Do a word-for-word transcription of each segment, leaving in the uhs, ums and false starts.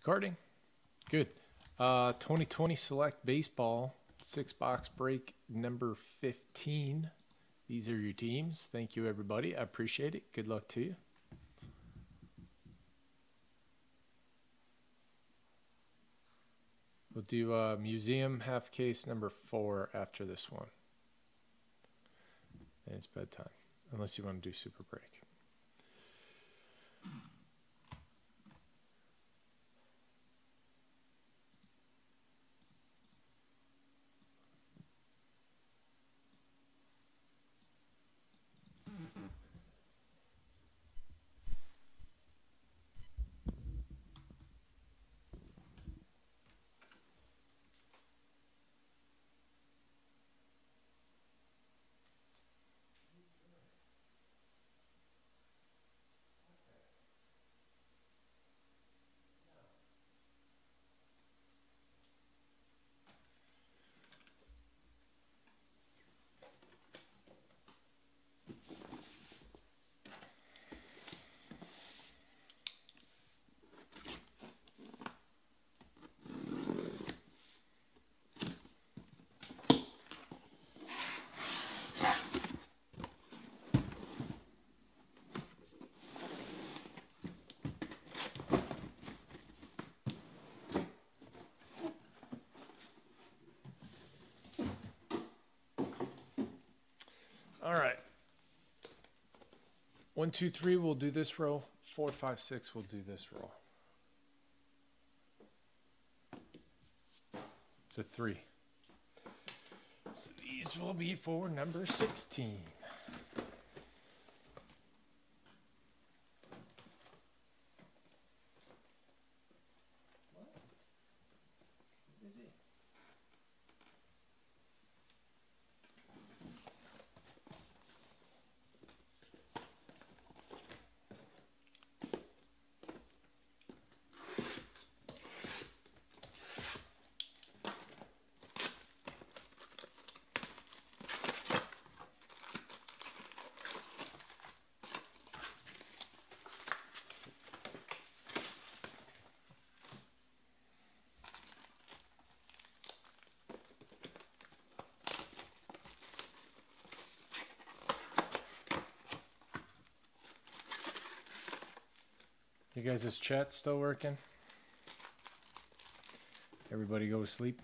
Recording. Good. Uh, twenty twenty Select Baseball, six box break number fifteen. These are your teams. Thank you, everybody. I appreciate it. Good luck to you. We'll do uh, museum half case number four after this one. And it's bedtime, unless you want to do super break. All right. One, two, three, we'll do this row. Four, five, six, we'll do this row. It's a three. So these will be for number sixteen. You guys' chat still working? Everybody go to sleep?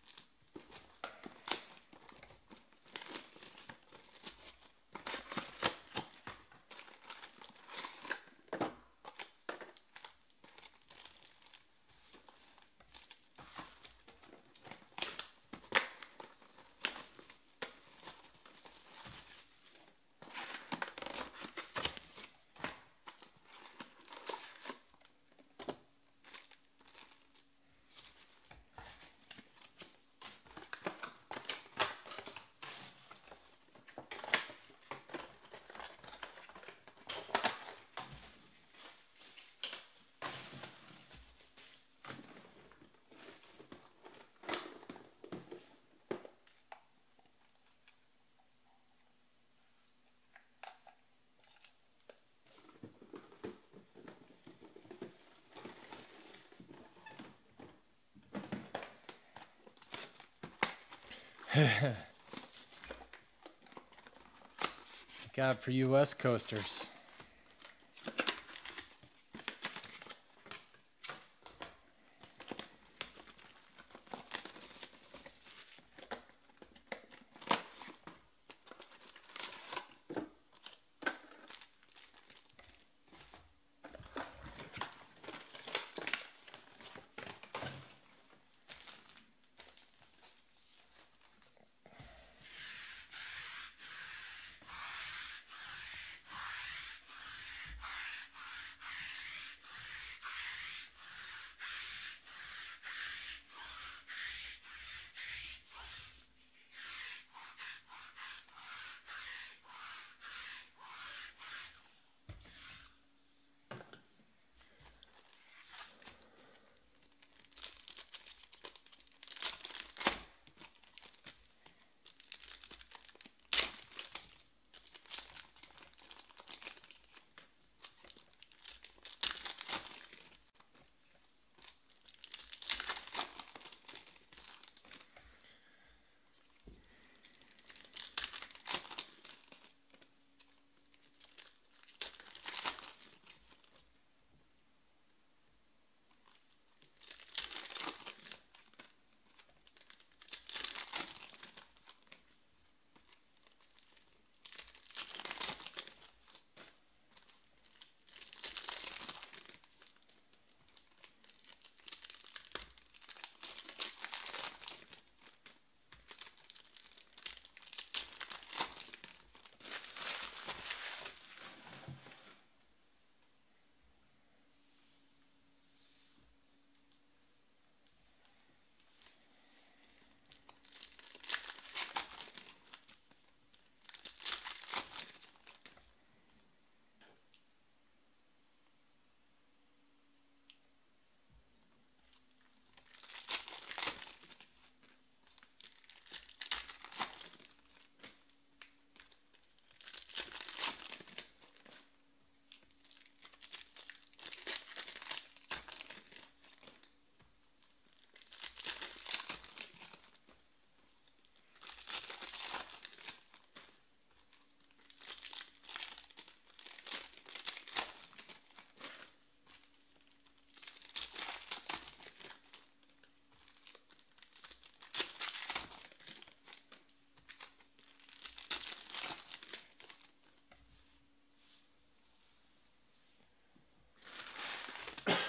God, for you West Coasters.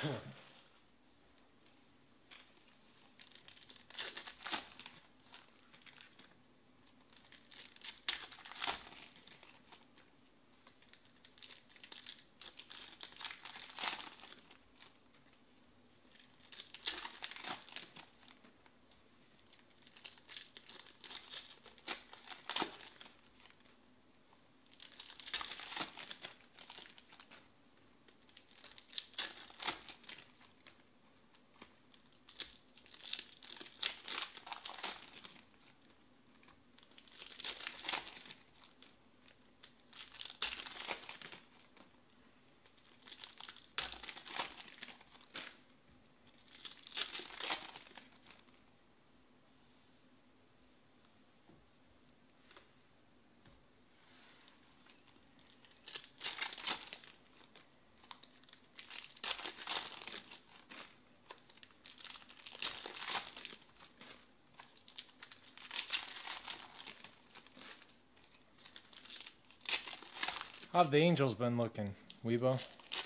How have the Angels been looking, Weibo?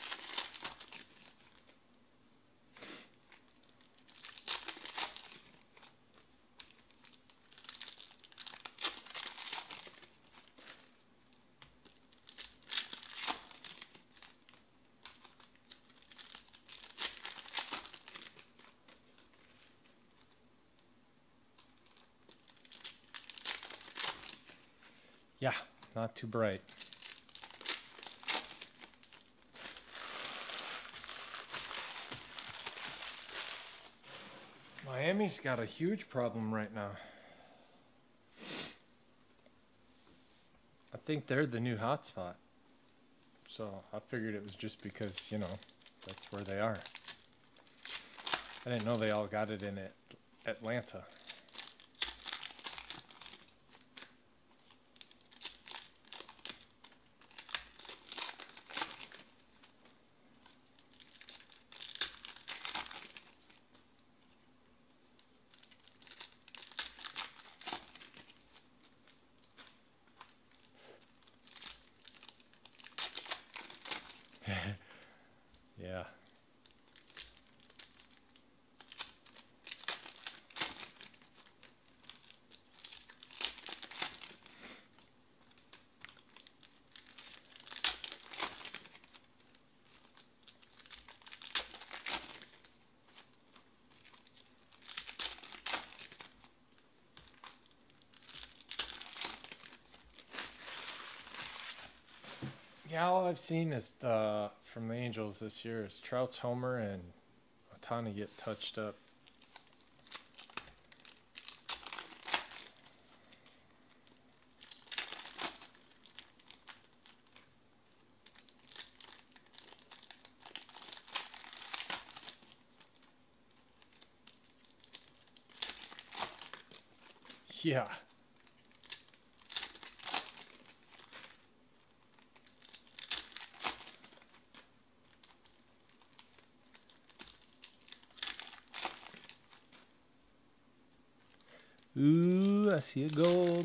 Yeah, not too bright. Miami's got a huge problem right now. I think they're the new hotspot. So I figured it was just because, you know, that's where they are. I didn't know they all got it in it, Atlanta. Yeah. Yeah, all I've seen is the from the Angels this year is Trout's homer and Otani get touched up. Yeah. Ooh, I see a gold.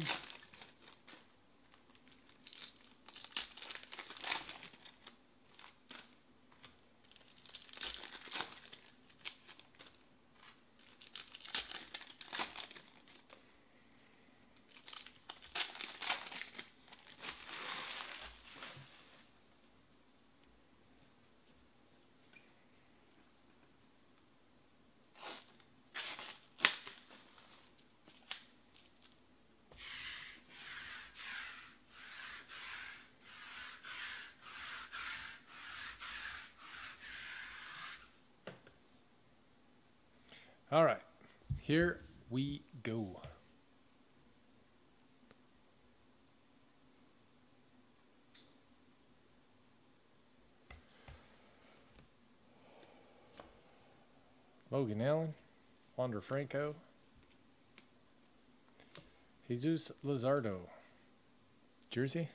All right, here we go. Logan Allen, Wander Franco, Jesus Luzardo, jersey.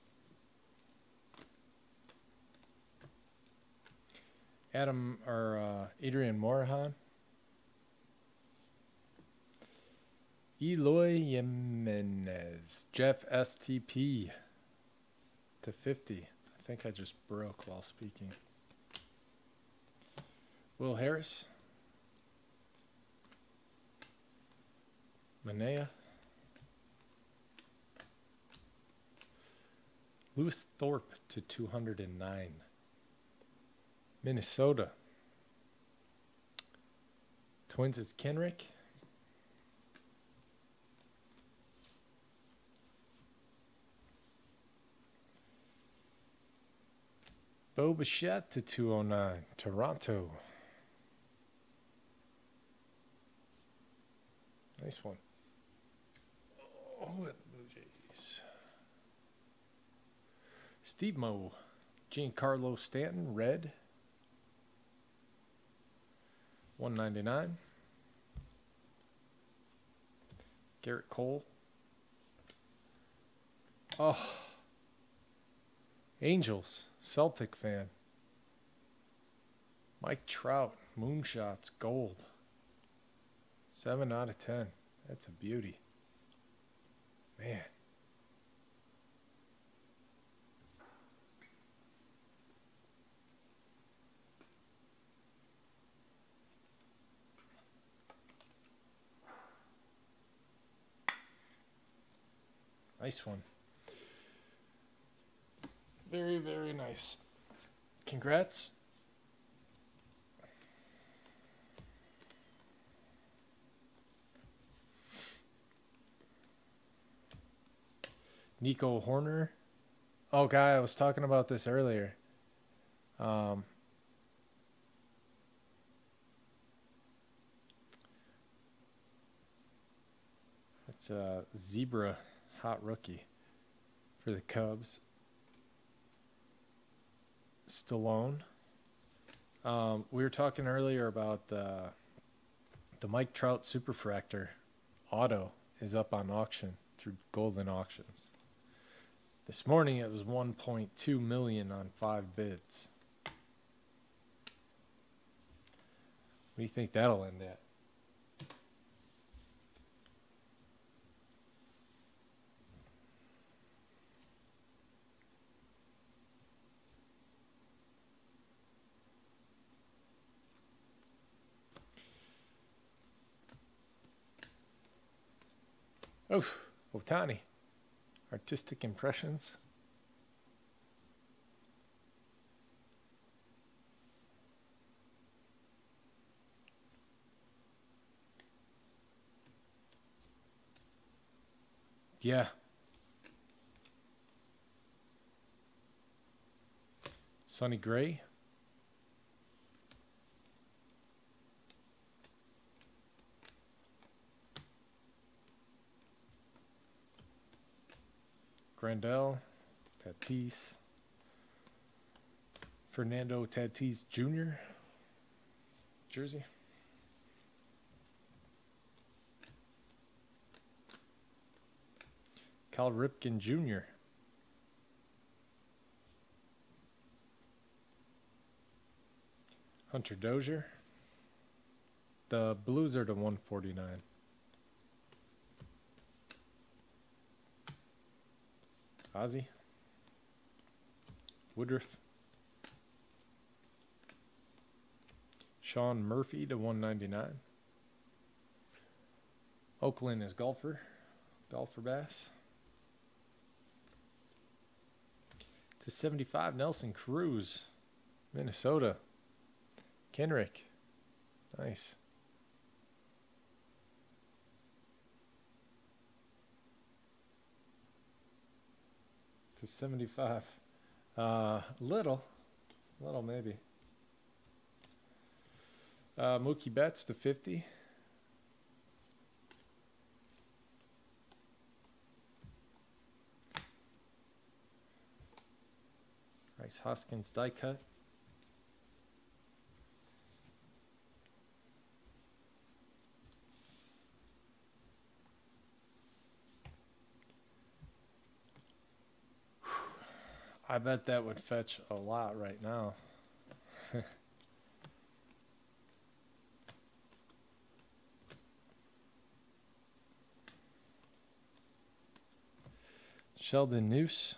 Adam or uh, Adrian Morahan. Eloy Jimenez, Jeff S T P to fifty. I think I just broke while speaking. Will Harris. Manea. Lewis Thorpe to two hundred nine. Minnesota. Twins is Kenrick. Bo Bichette to two oh nine. Toronto. Nice one. Oh, and the Blue Jays. Steve Mo. Giancarlo Stanton, red. one ninety-nine. Garrett Cole. Oh. Angels. Celtic fan. Mike Trout. Moonshots. Gold. seven out of ten. That's a beauty. Man. Nice one. Very, very nice. Congrats. Nico Horner. Oh, guy, I was talking about this earlier. Um, it's a zebra hot rookie for the Cubs. Stallone. Um, we were talking earlier about uh, the Mike Trout Superfractor auto is up on auction through Golden Auctions. This morning it was one point two million on five bids. What do you think that'll end at? Oh, Otani. Artistic impressions. Yeah. Sonny Gray. Grandel, Tatis, Fernando Tatis Junior jersey. Cal Ripken Junior Hunter Dozier. The Blues are to one forty-nine. Ozzy. Woodruff. Sean Murphy to one ninety-nine. Oakland is golfer. Golfer Bass. To seventy-five, Nelson Cruz. Minnesota. Kenrick. Nice. To seventy-five. Uh, little. Little maybe. Uh, Mookie Betts to fifty. Rice Hoskins die cut. I bet that would fetch a lot right now. Sheldon Noose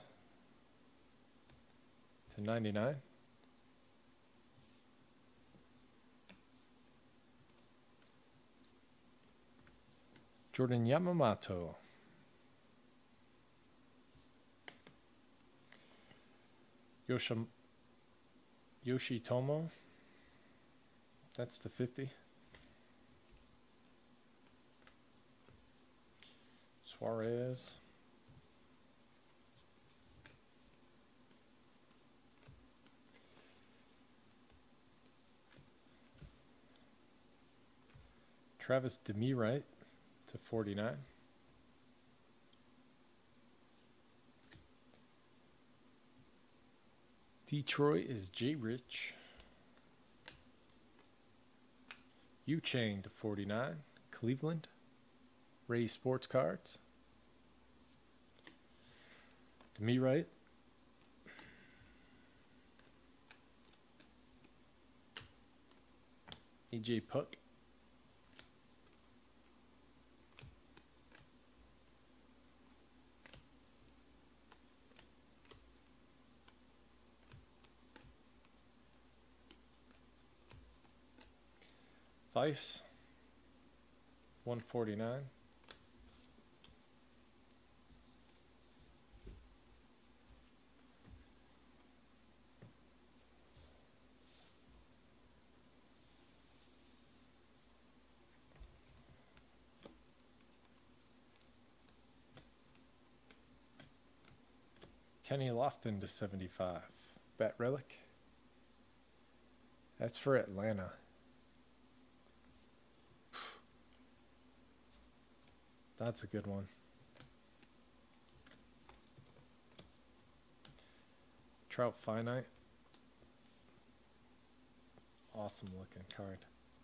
to ninety-nine. Jordan Yamamoto. Yoshim Yoshitomo. That's the fifty. Suarez. Travis Demiright to forty-nine. Detroit is J. Rich. Yu-Chang to forty-nine. Cleveland. Ray Sports Cards. Demiright. A J Puck. Vice, one forty-nine. Kenny Lofton to seventy-five. Bat Relic. That's for Atlanta. That's a good one. Trout Finite. Awesome looking card.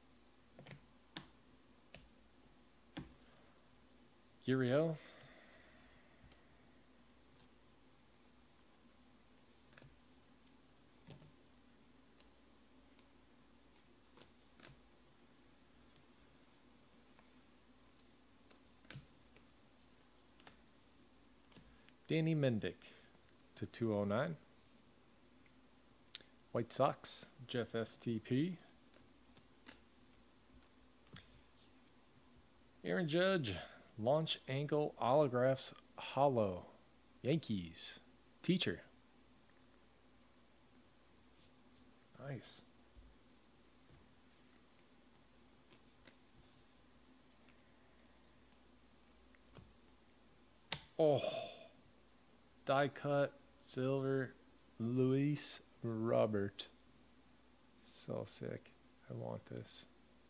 Guriel. Danny Mendick to two oh nine. White Sox, Jeff S T P. Aaron Judge, Launch Angle Autographs Hollow. Yankees, Teacher. Nice. Oh. Die cut, silver, Luis Robert. So sick. I want this.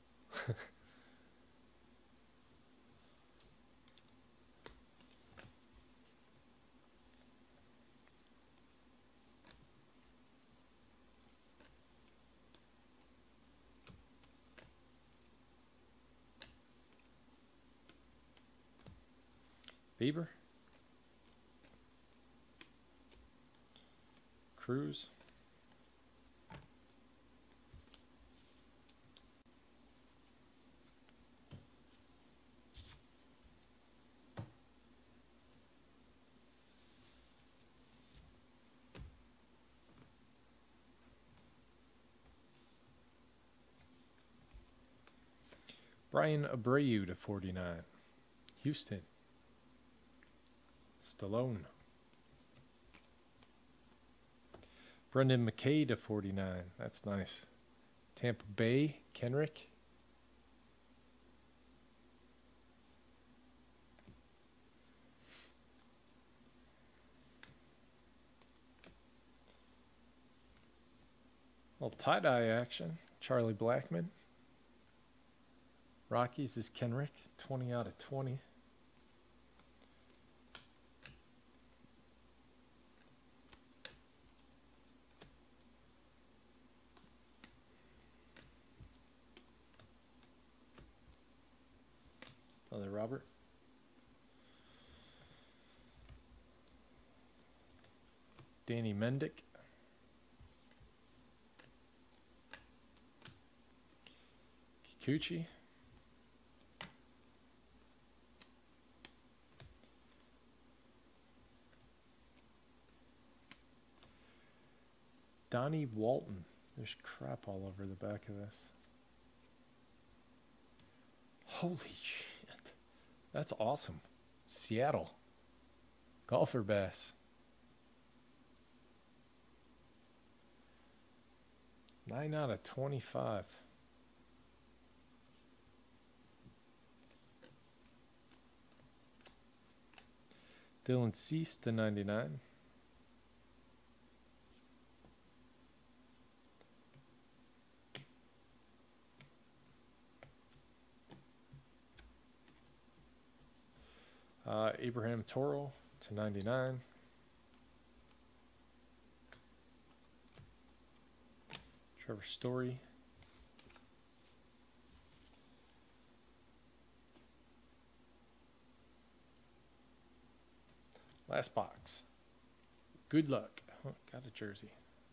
Bieber. Cruz. Brian Abreu to forty-nine. Houston. Stallone. Brendan McKay to forty-nine. That's nice. Tampa Bay, Kenrick. Little tie-dye action. Charlie Blackman. Rockies is Kenrick. twenty out of twenty. Another Robert. Danny Mendick. Kikuchi. Donnie Walton. There's crap all over the back of this. Holy shit. That's awesome. Seattle. Golfer Bass. nine out of twenty-five. Dylan Cease to ninety-nine. Uh, Abraham Toro to ninety-nine. Trevor Story. Last box. Good luck. Oh, got a jersey.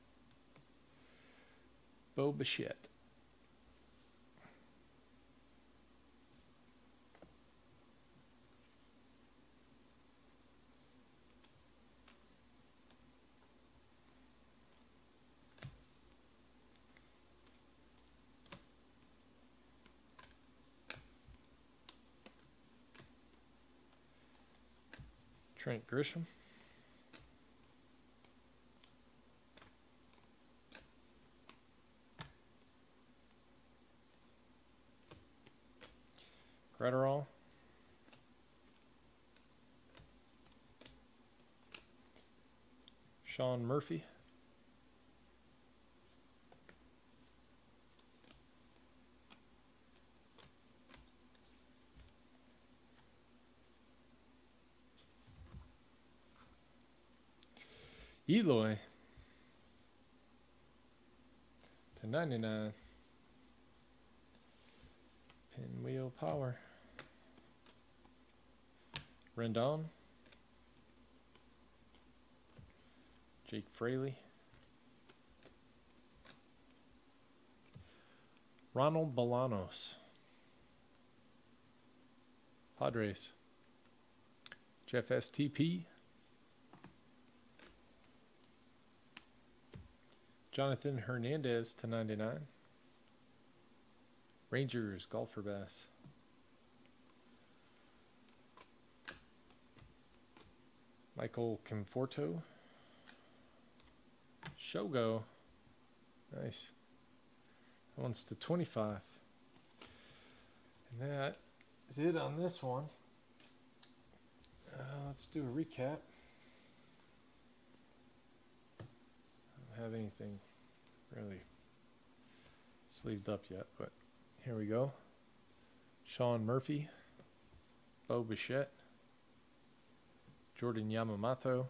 Bo Bichette. Trent Grisham. Gretterall. Sean Murphy. Eloy to ninety-nine. Pinwheel Power. Rendon. Jake Fraley. Ronald Bolanos. Padres. Jeff S T P. Jonathan Hernandez to ninety-nine. Rangers, Golfer Bass. Michael Conforto. Shogo. Nice. That one's to twenty-five. And that is it on this one. Uh, let's do a recap. I don't have anything really sleeved up yet, but here we go. Sean Murphy, Bo Bichette, Jordan Yamamoto,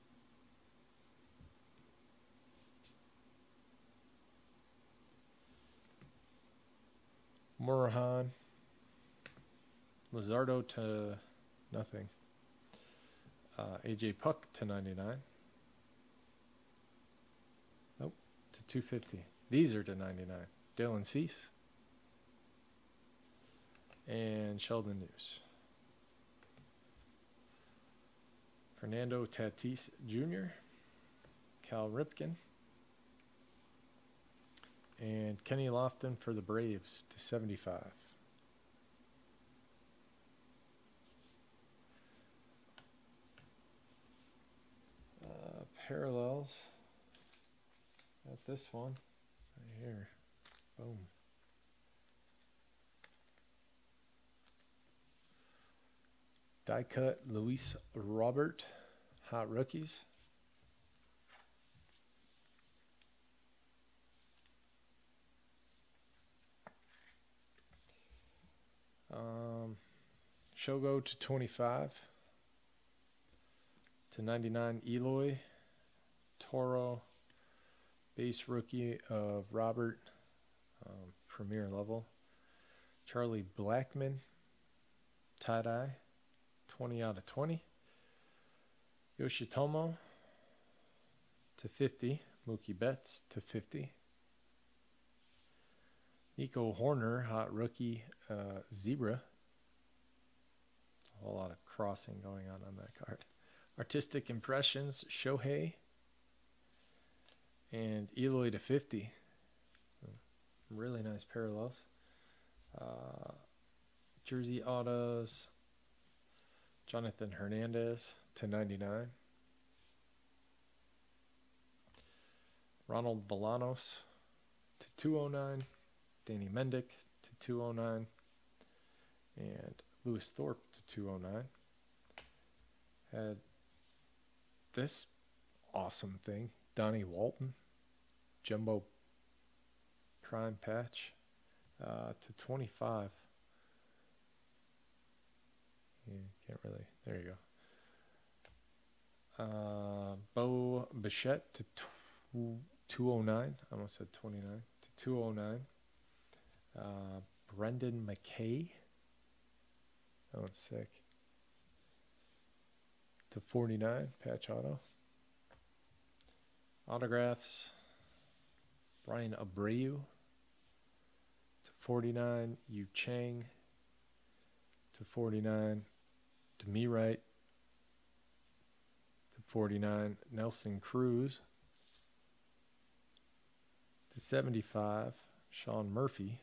Morahan, Lizardo to nothing, uh, A J Puck to ninety-nine. Nope, to two fifty. These are to ninety-nine. Dylan Cease and Sheldon News. Fernando Tatis Junior, Cal Ripken, and Kenny Lofton for the Braves to seventy-five. Uh, parallels. Got this one right here. Boom. Die cut Luis Robert, Hot Rookies. Um, Shogo to twenty-five. To ninety-nine Eloy. Toro. Base rookie of Robert. Um, premier level. Charlie Blackman. Tie-dye. twenty out of twenty. Yoshitomo to fifty. Mookie Betts to fifty. Nico Horner, hot rookie, uh, Zebra. A whole lot of crossing going on on that card. Artistic Impressions, Shohei. And Eloy to fifty. So, really nice parallels. Uh, Jersey Autos. Jonathan Hernandez to ninety-nine. Ronald Bolanos to two oh nine. Danny Mendick to two oh nine. And Lewis Thorpe to two oh nine. Had this awesome thing. Donnie Walton. Jumbo Prime Patch uh, to twenty-five. Yeah, can't really. There you go. Uh, Bo Bichette to two oh nine. I almost said twenty-nine. To two oh nine. Uh, Brendan McKay. That one's sick. To forty-nine. Patch auto. Autographs. Brian Abreu. To forty-nine. Yu Chang. To forty-nine. To me right. To forty-nine. Nelson Cruz. To seventy-five. Sean Murphy.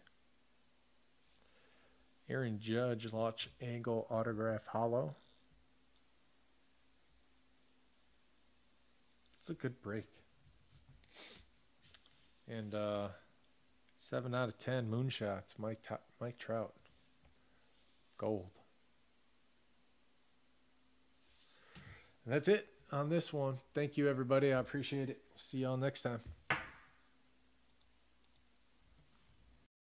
Aaron Judge, Launch Angle Autograph Hollow. It's a good break. And uh, seven out of ten moonshots. Mike, Mike Trout. Gold. And that's it on this one. Thank you, everybody. I appreciate it. See y'all next time.